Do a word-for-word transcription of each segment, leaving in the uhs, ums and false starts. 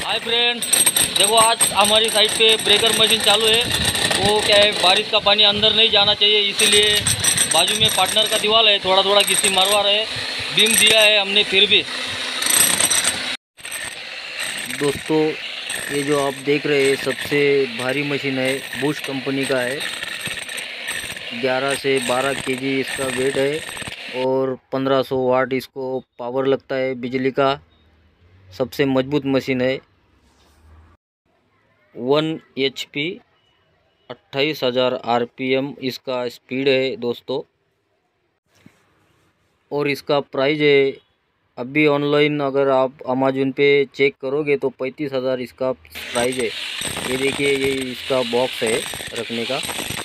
Hi friend, देखो आज हमारी साइड पे ब्रेकर मशीन चालू है। वो क्या है, बारिश का पानी अंदर नहीं जाना चाहिए, इसीलिए बाजू में पार्टनर का दीवार है, थोड़ा थोड़ा किसी मरवा रहे। बीम दिया है हमने फिर भी। दोस्तों, ये जो आप देख रहे हैं सबसे भारी मशीन है, बुश कंपनी का है। ग्यारह से बारह केजी इसका वेट है और पंद्रह सौ वाट इसको पावर लगता है बिजली का। सबसे मजबूत मशीन है। वन एच पी अट्ठाईस हज़ार आर पी एम इसका स्पीड है दोस्तों। और इसका प्राइस है, अभी ऑनलाइन अगर आप अमेज़न पे चेक करोगे तो पैंतीस हज़ार इसका प्राइस है। ये देखिए, ये इसका बॉक्स है रखने का।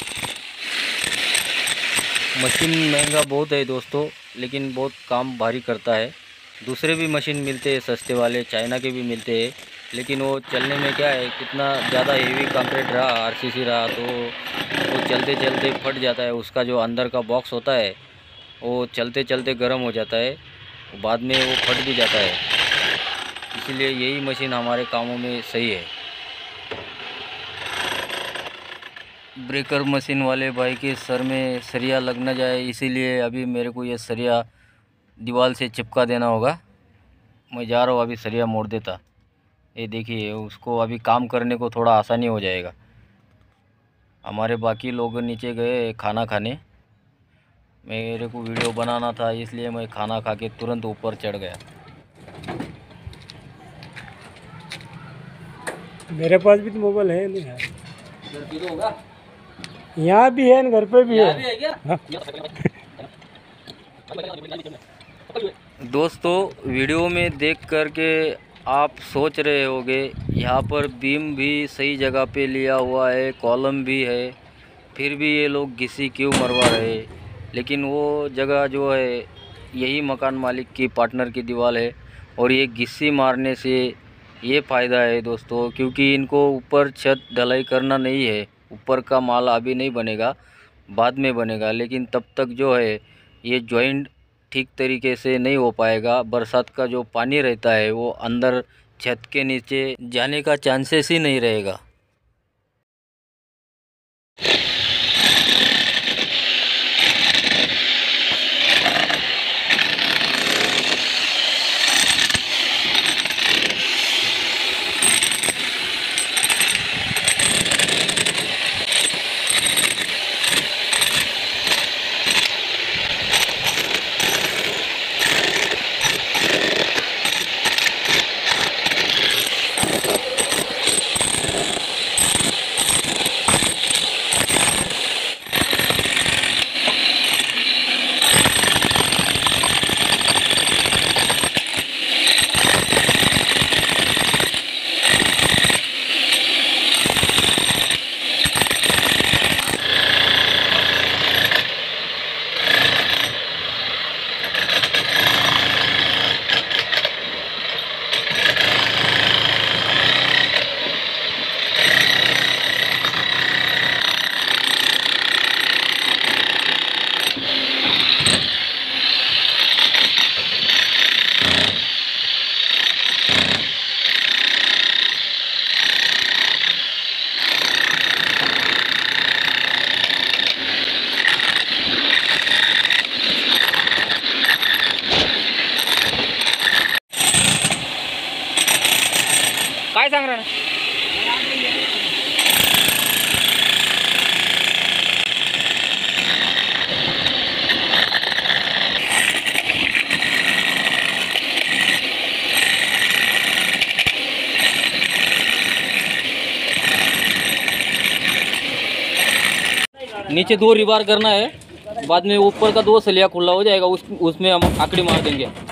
मशीन महंगा बहुत है दोस्तों, लेकिन बहुत काम भारी करता है। दूसरे भी मशीन मिलते हैं सस्ते वाले, चाइना के भी मिलते हैं, लेकिन वो चलने में क्या है, कितना ज़्यादा हेवी कंक्रीट रहा, आरसीसी रहा, तो वो चलते चलते फट जाता है। उसका जो अंदर का बॉक्स होता है वो चलते चलते गर्म हो जाता है, बाद में वो फट भी जाता है। इसलिए यही मशीन हमारे कामों में सही है। ब्रेकर मशीन वाले भाई के सर में सरिया लग न जाए, इसीलिए अभी मेरे को ये सरिया दीवार से चिपका देना होगा। मैं जा रहा हूँ, अभी सरिया मोड़ देता। ये देखिए, उसको अभी काम करने को थोड़ा आसानी हो जाएगा। हमारे बाकी लोग नीचे गए खाना खाने, मेरे को वीडियो बनाना था, इसलिए मैं खाना खा के तुरंत ऊपर चढ़ गया। मेरे पास भी तो मोबाइल है नहीं है, घर पे तो होगा, यहाँ भी है, घर पे भी है, भी है क्या? हाँ। दोस्तों, वीडियो में देख करके आप सोच रहे होंगे यहाँ पर बीम भी सही जगह पे लिया हुआ है, कॉलम भी है, फिर भी ये लोग घिसी क्यों मरवा रहे। लेकिन वो जगह जो है, यही मकान मालिक की पार्टनर की दीवार है। और ये घिसी मारने से ये फ़ायदा है दोस्तों, क्योंकि इनको ऊपर छत ढलाई करना नहीं है। ऊपर का माल अभी नहीं बनेगा, बाद में बनेगा, लेकिन तब तक जो है ये जॉइंट ठीक तरीके से नहीं हो पाएगा। बरसात का जो पानी रहता है वो अंदर छत के नीचे जाने का चांसेस ही नहीं रहेगा। काय सांग रहा है? नीचे दो रिबार करना है, बाद में ऊपर का दो सलिया खुला हो जाएगा, उस उसमें हम आकड़ी मार देंगे।